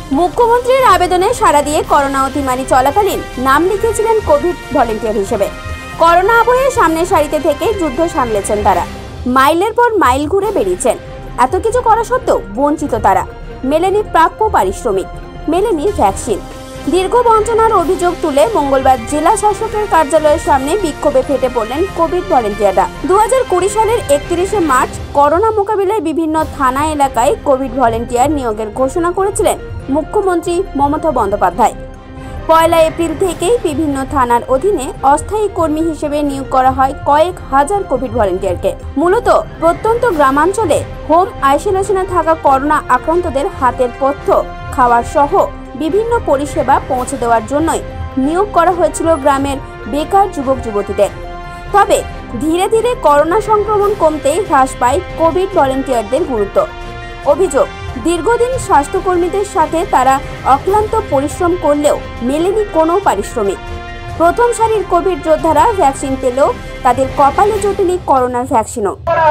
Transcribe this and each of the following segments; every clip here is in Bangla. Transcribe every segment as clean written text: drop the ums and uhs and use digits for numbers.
মুখ্যমন্ত্রীর আবেদনে সাড়া দিয়ে করোনা অতিমারি চলাকালীন নাম লিখেছিলেন কোভিড ভলেন্টিয়ার হিসেবে। করোনা আবহে সামনের সারিতে থেকে যুদ্ধ সামলেছেন তারা। মাইলের পর মাইল ঘুরে বেরিয়েছেন। এত কিছু করা সত্ত্বেও বঞ্চিত তারা। মেলেনি প্রাপ্য পারিশ্রমিক, মেলেনি ভ্যাকসিন। দীর্ঘ বঞ্চনার অভিযোগ তুলে মঙ্গলবার জেলা শাসকের কার্যালয়ের সামনে বিক্ষোভে ফেটে পড়লেন কোভিড ভলেন্টিয়াররা। 2020 সালের 31শে মার্চ করোনা মোকাবিলায় বিভিন্ন থানা এলাকায় কোভিড ভলেন্টিয়ার নিয়োগের ঘোষণা করেছিলেন মুখ্যমন্ত্রী মমতা বন্দ্যোপাধ্যায়। 1 এপ্রিল থেকেই বিভিন্ন থানার অধীনে অস্থায়ী কর্মী হিসেবে নিয়োগ করা হয় কয়েক হাজার কোভিড ভলেন্টিয়ারকে। মূলত প্রত্যন্ত গ্রামাঞ্চলে হোম আইসোলেশনে থাকা করোনা আক্রান্তদের হাতের পথ্য, খাওয়ার সহ বিভিন্ন পরিষেবা পৌঁছে দেওয়ার জন্যই নিয়োগ করা হয়েছিল গ্রামের বেকার যুবক যুবতীদের। তবে ধীরে ধীরে করোনা সংক্রমণ কমতেই হ্রাস পায় কোভিড ভলেন্টিয়ারদের গুরুত্ব। অভিযোগ, দীর্ঘদিন স্বাস্থ্যকর্মীদের সাথে তারা অক্লান্ত পরিশ্রম করলেও মেলেনি কোনো পারিশ্রমিক। প্রথম সারির কোভিড যোদ্ধারা ভ্যাকসিন পেলেও তাদের কপালে জোটেনি করোনার ভ্যাকসিনও।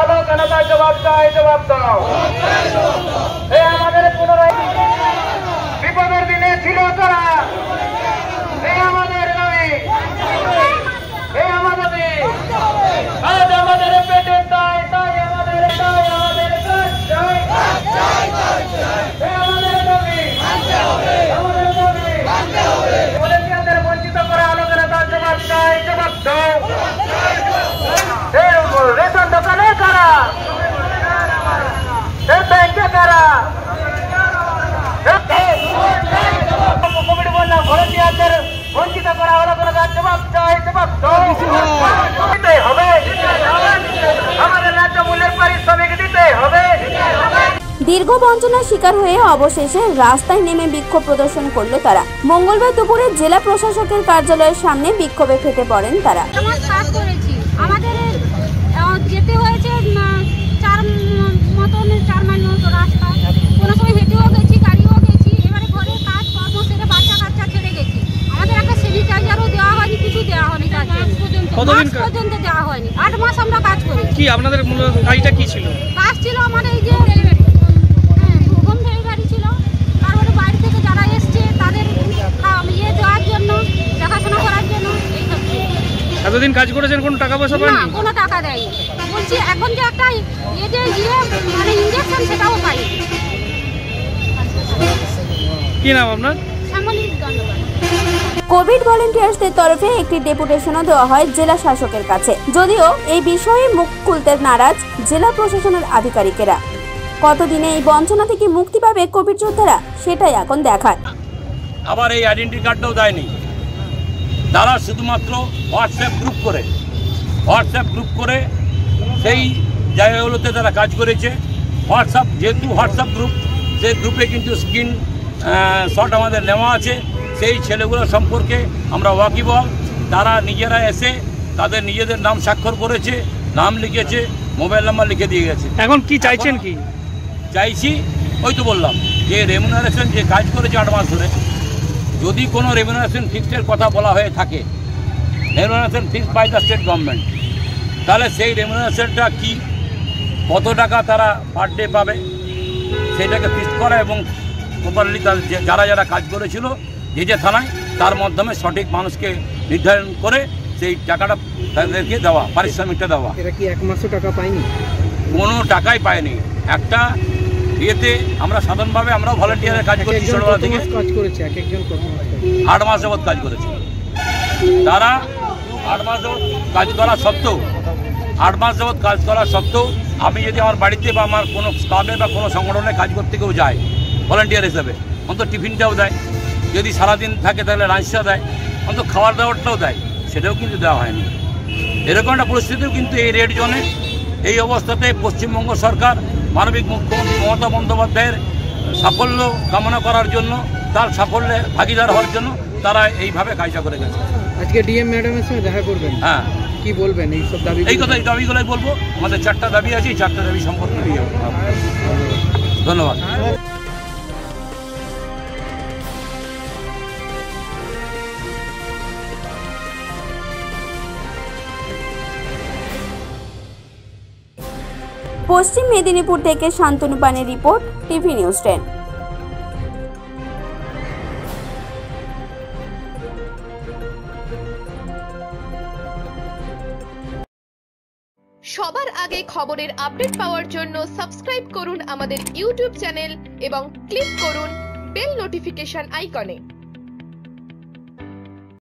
দীর্ঘ বঞ্চনার শিকার হয়ে অবশেষে রাস্তায় নেমে বিক্ষোভ প্রদর্শন করলো তারা। মঙ্গলবার দুপুরে জেলা প্রশাসকের কার্যালয়ের সামনে বিক্ষোভে ফেটে পড়েন তারা। আমাদের যেতে হয়েছে 4 মাইল মতো রাস্তা, কোনো সময় হেঁটেও গেছি, গাড়িও গেছি। এবারে ঘরে কাজ কর্ম সেরে বাচ্চা কাচ্চা ছেড়ে গেছি। আমাদের একটা স্যানিটাইজারও দেওয়া হয়নি, কিছু দেওয়া হয়নি, কতদিন পর্যন্ত দেওয়া হয়নি। 8 মাস আমরা কাজ করি। কি আপনাদের গাড়িটা কি ছিল? কাজ ছিল আমাদের এই যে হোম ডেলিভারি ছিল। তারপরে বাইরে থেকে যারা এসছে তাদের ইয়ে দেওয়ার জন্য, দেখাশোনা করার জন্য। এতদিন কাজ করেছেন, কোনো টাকা পয়সা পাননি? না, কোনো টাকা দেয়নি। বলছি এখন যে একটা মানে ইনজেকশন সেটাও পাই। কি নাম আপনার? কোভিড ভলেন্টিয়ার্সদের তরফে একটি ডেপুটেশনও দেওয়া হয় জেলা শাসকের কাছে। যদিও এই বিষয়ে মুখ খুলতে নারাজ জেলা প্রশাসনের আধিকারিকেরা। কতদিনে এই বঞ্চনা থেকে মুক্তি পাবে কোভিড যোদ্ধারা, সেটাই এখন দেখার। আবার এই আইডেন্টি কার্ডটাও দেয়নি। তারা শুধুমাত্র হোয়াটসঅ্যাপ গ্রুপ করে সেই জায়গাগুলোতে তারা কাজ করেছে। যেহেতু হোয়াটসঅ্যাপ গ্রুপ, সেই গ্রুপে কিন্তু স্ক্রিন শট আমাদের নেওয়া আছে। সেই ছেলেগুলো সম্পর্কে আমরা ওয়াকিবহাল। তারা নিজেরা এসে তাদের নিজেদের নাম স্বাক্ষর করেছে, নাম লিখেছে, মোবাইল নাম্বার লিখে দিয়ে গেছে। এখন কি চাইছেন? কি চাইছি, ওই তো বললাম যে রেমুনারেশন যে কাজ করেছে 8 মাস ধরে, যদি কোনো রেমুনারেশন ফিক্সডের কথা বলা হয়ে থাকে, remuneration fixed by the state government, তাহলে সেই রেমুনারেশনটা কি, কত টাকা তারা পার ডে পাবে, সেটাকে ফিক্সড করা এবং প্রপারলি যারা যারা কাজ করেছিল যে থানায়, তার মাধ্যমে সঠিক মানুষকে নির্ধারণ করে সেই টাকাটা তাদেরকে দেওয়া, পারিশ্রমিকটা দেওয়া। এরা কি 1 মাসও টাকা পায়নি? কোনো টাকাই পায়নি। একটা ইয়েতে আমরা সাধারণভাবে আমরাও ভলেন্টিয়ারের কাজ করছি, ছোটবেলা থেকে কাজ করেছে। 8 মাস যাবৎ কাজ করেছে তারা। 8 মাস যাবৎ কাজ করা সত্ত্বেও আমি যদি আমার বাড়িতে বা আমার কোনো ক্লাবে বা কোনো সংগঠনে কাজ করতে কেউ যায় ভলেন্টিয়ার হিসেবে, অন্তত টিফিনটাও দেয়। যদি সারাদিন থাকে তাহলে লাঞ্চটা দেয়, অন্তত খাবার দাবারটাও দেয়, সেটাও কিন্তু দেওয়া হয়নি। এরকম একটা পরিস্থিতিও কিন্তু এই রেড জোনে। এই অবস্থাতে পশ্চিমবঙ্গ সরকার মানবিক মুখ্যমন্ত্রী মমতা বন্দ্যোপাধ্যায়ের সাফল্য কামনা করার জন্য, তার সাফল্যে ভাগিদার হওয়ার জন্য তারা এইভাবে কাজটা করে গেছে। আজকে ডিএম ম্যাডামের সঙ্গে দেখা করবেন? হ্যাঁ। কি বলবেন এই সব দাবি? এই দাবিগুলোই বলবো। আমাদের 4টা দাবি আছে, এই 4টা দাবি সম্পর্কে ধন্যবাদ। পশ্চিম মেদিনীপুর থেকে শান্তনু পানের রিপোর্ট, টিভি নিউজ 10। সবার আগে খবরের আপডেট পাওয়ার জন্য সাবস্ক্রাইব করুন আমাদের ইউটিউব চ্যানেল এবং ক্লিক করুন বেল নোটিফিকেশন আইকনে।